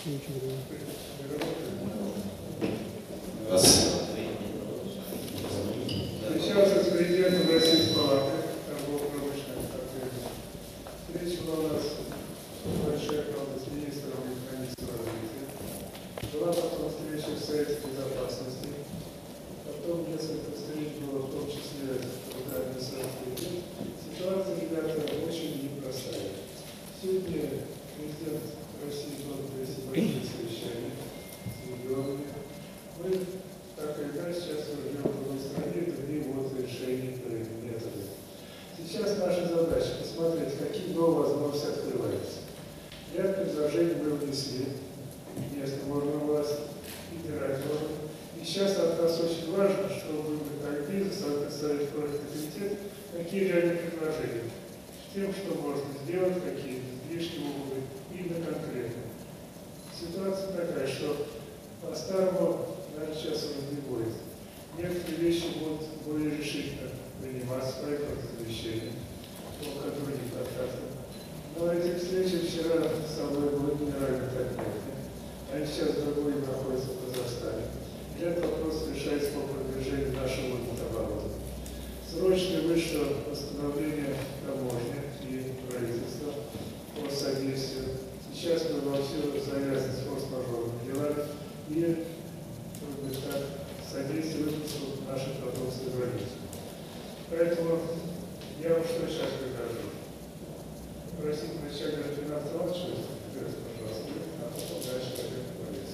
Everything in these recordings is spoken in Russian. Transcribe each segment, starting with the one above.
Встречался с президентом Российской палаты торгово-промышленных предприятий. Встреча была у нас большая, правда, с министром экономического развития. Была потом встреча в Совете Безопасности. Потом несколько встреч было, в том числе в администрации. Ситуация, ребята, очень непростая. Сегодня президент России проводит большие совещания с регионами. Мы, так и иначе, сейчас живем в другой стране, другие вот решения, методы. Сейчас наша задача посмотреть, какие новые возможности открываются. Ряд предложений мы внесли в местную органы власти, федеральную органы. И сейчас от нас очень важно, чтобы мы как бизнес, представить комитет, какие реальные предложения. С тем, что можно сделать, какие излишки могут быть, именно конкретно. Ситуация такая, что по-старому, наверное, сейчас у нас не будет. Некоторые вещи будут более решительно приниматься, проектов завещания, по другим контактам. Но эти встречи вчера со мной были генеральные кабинеты. Они сейчас в другой находятся в Казахстане. И этот вопрос решается по продвижению нашего оборота. Срочно вышло постановление таможни и правительства по содействию. Сейчас мы во всю завязаны с форс-мажорными делами и так, содействие выпуску нашей продукции за границу. Поэтому я вам что сейчас предложу. Попросить начальника финансового отчета, пожалуйста, а потом дальше пойдем говорить.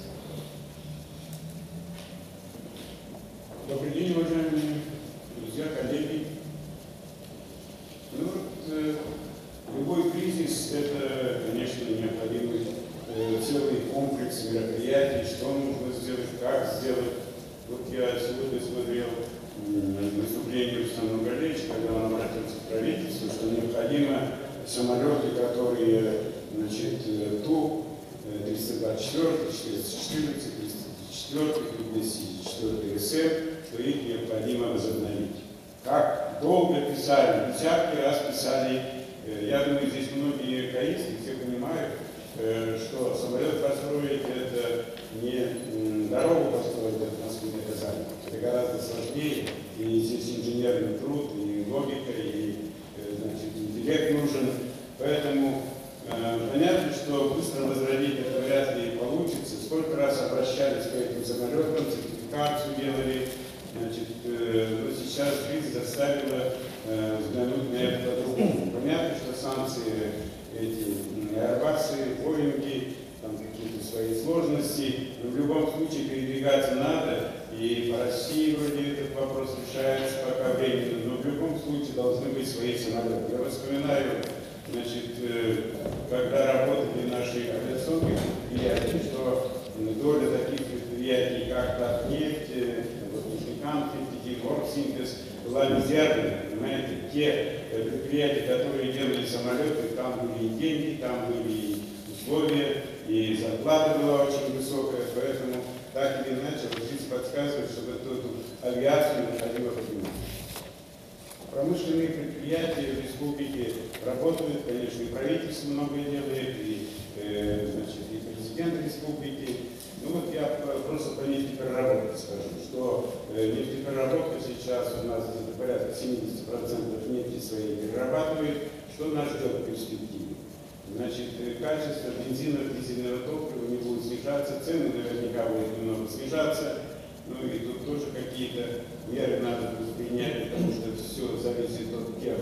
Добрый день, уважаемые друзья, коллеги. Любой кризис – это, конечно, необходимый целый комплекс мероприятий, что нужно сделать, как сделать. Вот я сегодня смотрел выступление Рустама Нургалиевича, когда он обратился к правительству, что необходимо самолеты, которые, значит, Ту-324, 414, 304, 204 СМ, то их необходимо возобновить. Как долго писали, десятки раз писали. Я думаю, здесь многие корейцы все понимают, что самолет построить это не дорогу построить от Москвы до Казани. Это гораздо сложнее, и здесь инженерный труд, и логика, и значит, интеллект нужен. Поэтому понятно, что быстро возродить это вряд ли получится. Сколько раз обращались к этим самолетам, сертификацию делали. Значит, сейчас кризис заставила взглянуть на это по-другому. Понятно, что санкции, эти Airbus'ы, Боинги, там какие-то свои сложности, но в любом случае передвигаться надо, и по России вроде этот вопрос решается пока временно, но в любом случае должны быть свои самолеты. Я вспоминаю, значит, когда работали наши авиационные предприятия, что доля таких предприятий, как Татнефть, Ворксинтез была мизерная, понимаете, те предприятия, которые делали самолеты, там были и деньги, там были и условия, и зарплата была очень высокая, поэтому так или иначе жизнь подсказывает, чтобы эту авиацию необходимо поднимать. Промышленные предприятия в республике работают, конечно, и правительство многое делает, и, значит, и президент республики. Ну вот я просто по нефтепереработке скажу, что нефтепереработка сейчас у нас где-то порядка 70% нефти своей перерабатывает. Что нас ждет в перспективе? Значит, качество бензина, дизельного топлива не будет снижаться, цены наверняка будут немного снижаться. Ну и тут тоже какие-то меры надо принять, потому что все зависит от тех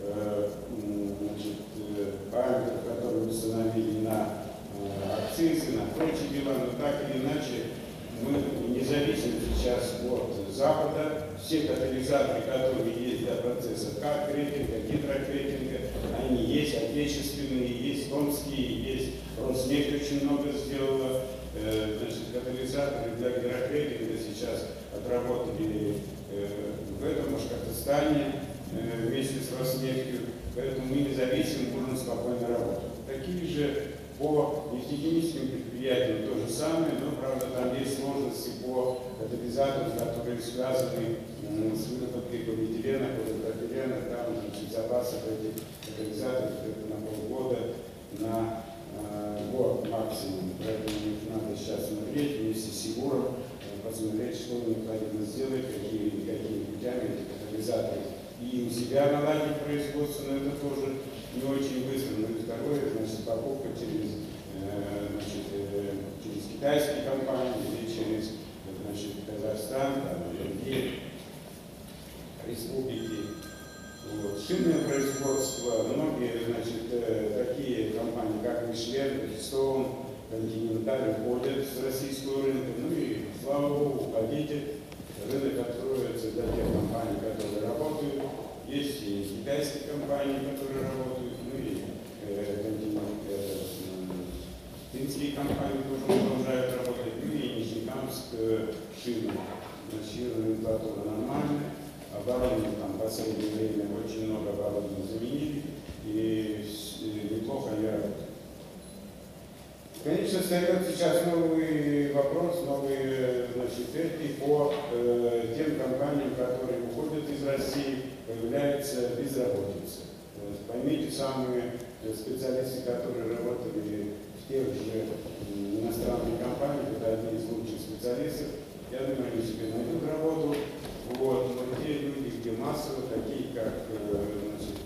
параметров, которые установили на акцизы, на прочие дела, но так или иначе мы не зависим сейчас от Запада. Все катализаторы, которые есть для процесса кат-крекинга, гидрокрекинга, они есть отечественные, есть томские, есть Роснефть очень много сделала. Значит, катализаторы для гидрокрекинга сейчас отработали в этом Башкортостане вместе с Роснефтью, поэтому мы не зависим, можем спокойно работать. Такие же по нефтехимическим предприятиям то же самое, но, правда, там есть сложности по катализаторам, которые связаны с выработкой полиэтилена, полипропилена, там, значит, запасов этих катализаторов на полгода, на год максимум. Поэтому Сигуром, посмотреть, что необходимо сделать, какими путями эти катализаторы и у себя наладить производство, но это тоже не очень быстро. Ну и второе, значит, покупка через китайские компании или через, значит, Казахстан, там, другие республики. Вот. Шинное производство, многие, значит, такие компании, как Мишлен, Bridgestone, Continental уходят с российского рынка, ну и, слава богу, уходите. Рынок откроется для тех компаний, которые работают. Есть и китайские компании, которые работают, ну и финские компании тоже продолжают работать, ну и Нижнекамск, шина. Значит, номенклатура нормальная. Оборудование там в последнее время очень много оборудования заменили, и неплохо они работают. Конечно, встает сейчас новый вопрос, новые, значит, по тем компаниям, которые уходят из России, появляется безработица. Поймите, самые специалисты, которые работали в тех же иностранных компаниях, это одни из лучших специалистов, я думаю, они себе найдут работу. Вот, но те люди, где массово, такие как, значит,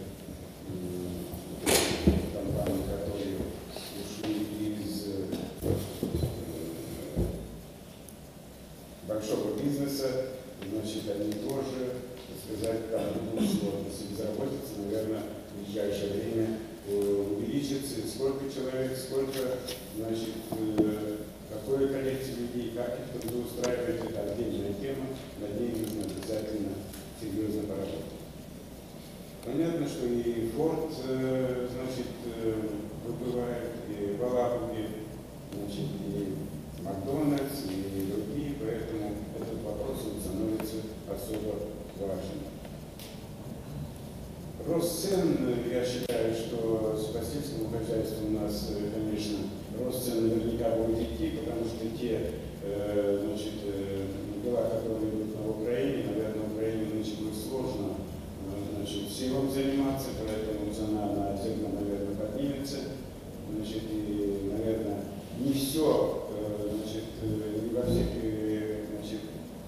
компании, которые ушли из большого бизнеса, значит, они тоже, так сказать, там будут сложности. Безработица, наверное, в ближайшее время увеличится. Сколько человек, сколько, значит, какое количество людей, как их трудоустраивать, это отдельная тема, над ней нужно обязательно серьезно поработать. Понятно, что и Форд, значит, выбывает, и Балабуги, значит, и Макдональдс, и другие, поэтому этот вопрос становится особо важным. Рост цен, я считаю, что с постельским хозяйством у нас, конечно, рост цен наверняка будет идти, потому что те, значит, дела, которые идут на Украине, наверное, Украине нынче будет сложно, значит, силом заниматься, поэтому цена на зерно, наверное, поднимется, значит, и, наверное, не все, значит, не во всех, значит,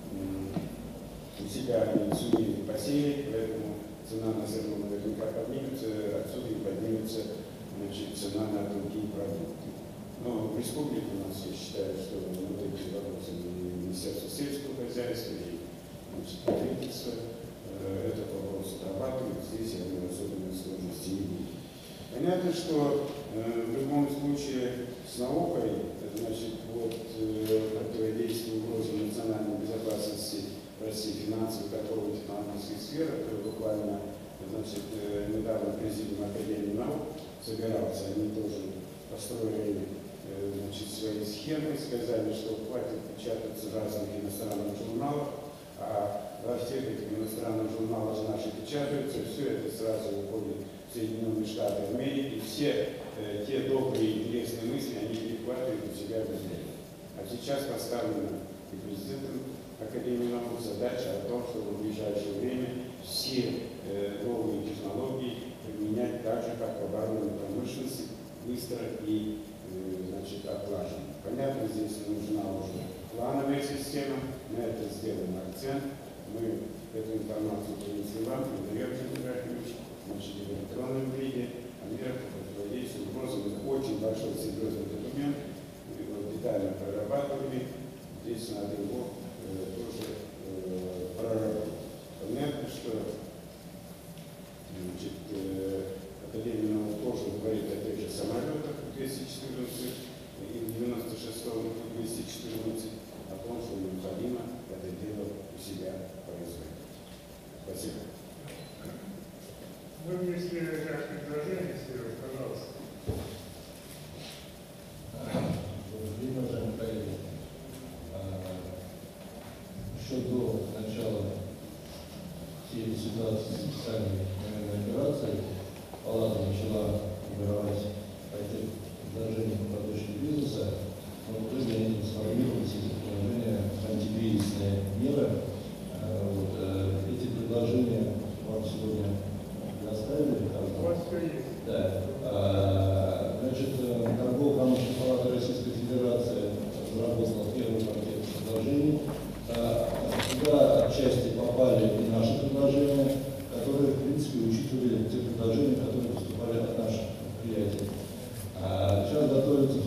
у себя они сумели посеять, поэтому цена на зерно наверняка поднимется, отсюда и поднимется, значит, цена на другие продукты. Но в республике у нас, я считаю, что вот эти вопросы Министерства сельского хозяйства и, значит, правительства этот вопрос отрабатывают. Здесь, я думаю, особенной сложности не будет. Понятно, что в любом случае с наукой, значит, вот противодействие угрозе национальной безопасности России, финансовой, торговой, технологической сферы, которые буквально, значит, недавно президиум Академии наук собирался, они тоже построили, значит, свои схемы, сказали, что хватит печататься в разных иностранных журналах, а во всех этих иностранных журналах наши печатаются, все это сразу уходит в Соединенные Штаты Америки, все те добрые, интересные мысли, они перехватывают у себя в Израиле. А сейчас поставлена и президентом Академии наук задача о том, чтобы в ближайшее время все новые технологии применять так же, как в оборонной промышленности, быстро и, значит, отлаженно. Понятно, здесь нужна уже плановая система, на это сделан акцент. Мы эту информацию принесли вам, передаем, значит, в электронном виде, о мерах по противодействию угрозам. Это очень большой, серьезный документ, мы его детально прорабатывали. Здесь надо его тоже проработать. Понятно, что, значит, Академия наук тоже говорит о тех же самолетах 214 и 96-м 214, о том, что необходимо это дело у себя производить. Спасибо. Вы внесли ряд предложений, Сереж, пожалуйста.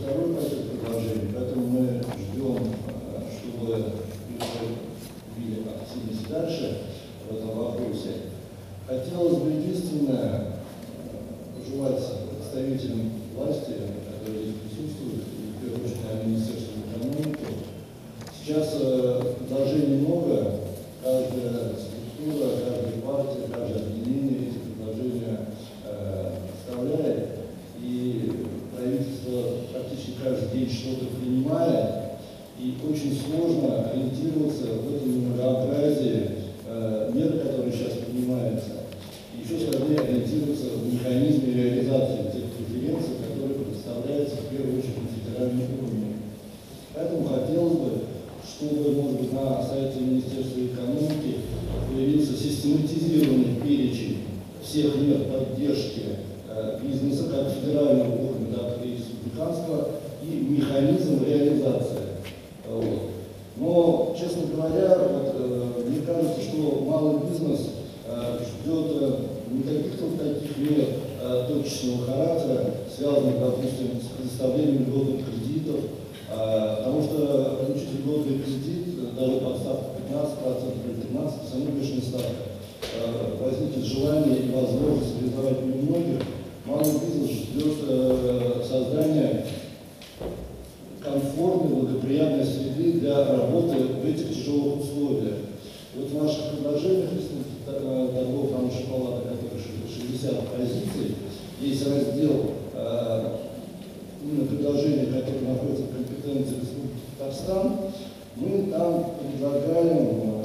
второй пакет предложений, поэтому мы ждем, чтобы были активность дальше в этом вопросе. Хотелось бы единственное пожелать представителям власти, которые здесь присутствуют, и в первую очередь Министерству экономики. Сейчас предложений много, каждая структура, каждая партия, каждое объединение эти предложения представляет, и правительство практически каждый день что-то принимает, и очень сложно ориентироваться в этом многообразии мер, которые сейчас принимаются, и еще сложнее ориентироваться в механизме реализации тех преференций, которые предоставляются в первую очередь на федеральном уровне. Поэтому хотелось бы, чтобы, может быть, на сайте Министерства экономики появился систематизированный перечень всех мер поддержки бизнеса, как федерального уровня, так и республиканского, и механизм реализации. Вот. Но, честно говоря, мне кажется, что малый бизнес ждет не каких-то таких мер точечного характера, связанных, допустим, с предоставлением льготных кредитов, потому что получить льготный кредит, даже под ставку 15% или 13%, все равно бешеная ставка, возникнет желание и возможность реализовать не у многих. Малый бизнес ждет создания комфортной, благоприятной среды для работы в этих тяжелых условиях. Вот в наших предложениях торгово-промышленной палаты, которых 60 позиций, есть раздел именно предложения, которые находятся в компетенции Республики Татарстан. Мы там предлагаем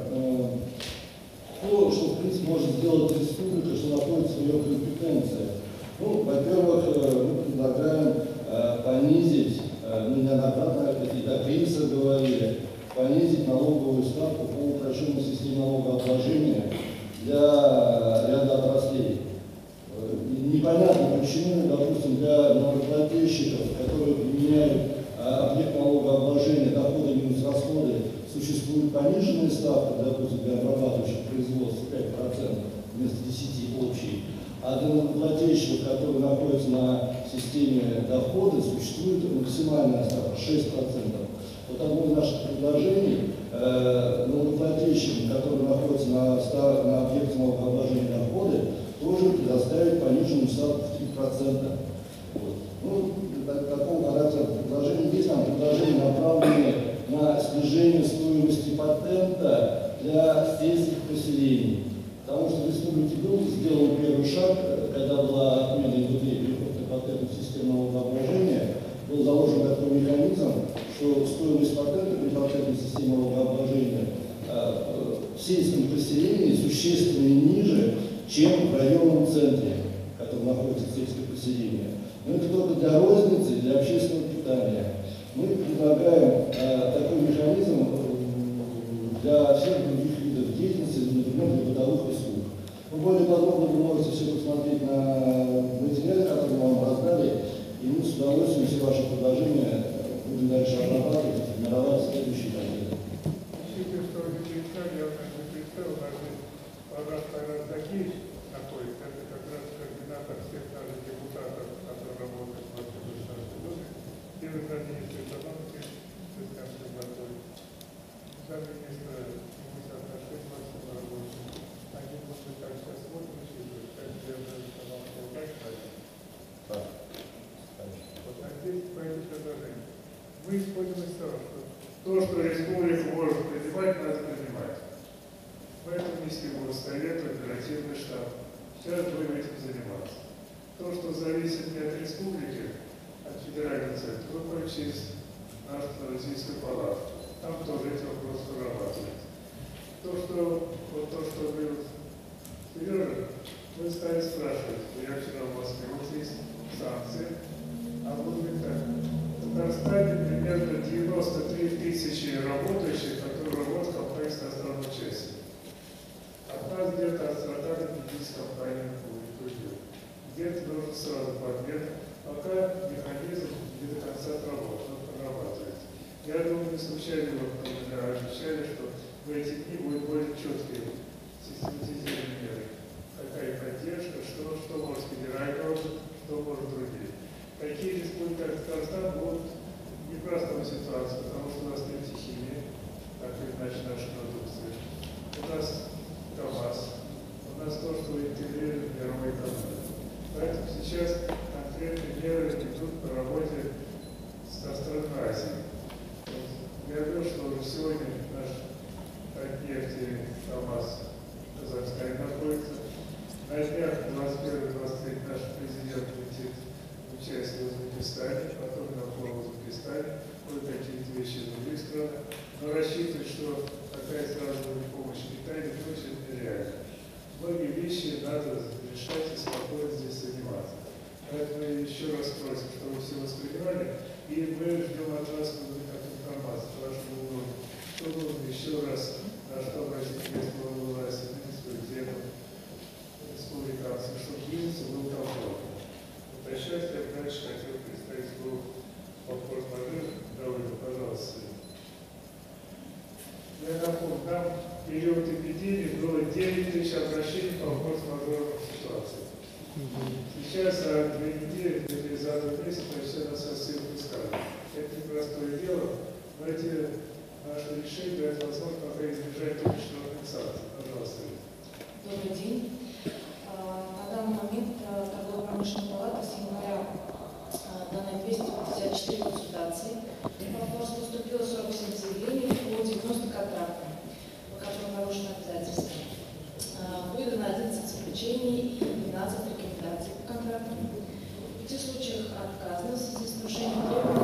то, что в принципе может сделать республика, что находится в ее компетенции. Ну, во-первых, мы предлагаем понизить, мы неоднократно это и до кризиса говорили, понизить налоговую ставку по упрощенной системе налогообложения для ряда отраслей. Непонятно почему, допустим, для налогоплательщиков, которые применяют объект налогообложения, доходы минус расходы, существует пониженная ставка, допустим, для обрабатывающих производств 5% вместо 10% общей. А для налогоплательщиков, которые находятся на системе дохода, существует максимальная ставка 6%. Вот одно из наших предложений налогоплательщикам, которые находятся на объекте налогообложения дохода, тоже предоставить пониженную ставку в 3%. Вот. Ну, такого характера предложения есть. Там предложения направленные на снижение стоимости патента для сельских поселений. Потому что в республике был сделан первый шаг, когда была отмена НДТ переход на патентную систему налогообложения, был заложен такой механизм, что стоимость патента при патентной системе налогообложения в сельском поселении существенно ниже, чем в районном центре, который находится сельское поселение. Но это только для розницы, для общественного питания. Мы предлагаем такой механизм для всех других видов деятельности, например, для бытовых услуг. Ну, более подробно вы можете все посмотреть на материале, который мы вам раздали, и мы с удовольствием все ваши предложения будем дальше обрабатывать и формировать следующие пакеты. Учитывая, что я представил, Марат Такеевич находится, это как раз координатор всех наших депутатов, которые работают в Москве государственной думе, первый замминистра экономики, замминистра отношений Максима Рабочего. Они, может быть, так сейчас смотрят, как я уже сказал, что так ставят. Вот а здесь по этим предложениям. Мы исходим из того, что то, что республика может принимать, надо принимать. Поэтому нести будет совет, оперативный штаб. Сейчас будем этим заниматься. То, что зависит не от республики, от федерального центра, выходит через нашу Российскую палату. Там тоже эти вопросы прорабатываются. То, что говорил Сережа, мы стали спрашивать. Я вчера в Москве, вот есть санкции, а вот так. В Татарстане примерно 93 тысячи работающих, которые работают в компании с иностранной частью. От нас где-то от 40 до 50 компаний будет. Где-то нужно сразу подметить, пока механизм не до конца прорабатывается. Я думаю, не случайно обещали, что в эти дни будут более четкие систематизированные меры. Какая поддержка, что может федеральный орган, что может другие. такие республики, как Татарстан, будут в непростой ситуации, потому что у нас нефтехимия, так или иначе наша продукция. У нас КАМАЗ, у нас то, что интегрирует мировой экономику. Поэтому сейчас конкретные меры идут по работе со странами Азии. Я говорю, что сегодня наш нефти КАМАЗ в Казахстане находится. На днях 21-23 наш президент летит участие в Узбекистане, потом на форум в Узбекистане, кое-какие вещи в других странах. Но рассчитывать, что такая сразу помощь Китаю, это очень нереально. Многие вещи надо решать и спокойно здесь заниматься. Поэтому еще раз просим, чтобы вы все воспринимали, и мы ждем от вас какую-то информацию, вашему уровню. Что нужно еще раз, на что обратить местную власть, муниципалитетов, республиканцев, чтобы бизнес был комфортным. Уточнять, я дальше хотел представить слово по форс-мажору. Довольно, пожалуйста. Я напомню, нам в период эпидемии было 9 тысяч обращений по форс-мажорным ситуациям. Сейчас за 2 недели или за 1 месяц все нас отсылки сказали. Это непростое дело, но эти наши решения дают возможность пока избежать личного санкций. Пожалуйста. Добрый день. На данный момент торгово-промышленная палата с января данные 254 консультации. По форсу поступило 47 заявлений по 90 контрактам, по которым нарушены обязательства. Выдано 11 заключений и 12 рекомендаций по контрактам. В 5 случаях отказано в связи с нарушением требований